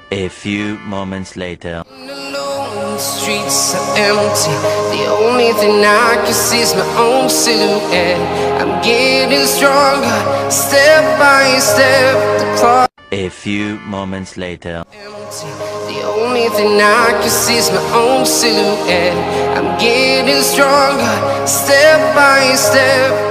A few moments later. Alone, the streets are empty. The only thing I can see is my own silhouette. I'm getting stronger, step by step. The clock. A few moments later. Empty. The only thing I can see is my own silhouette. I'm getting stronger, step by step.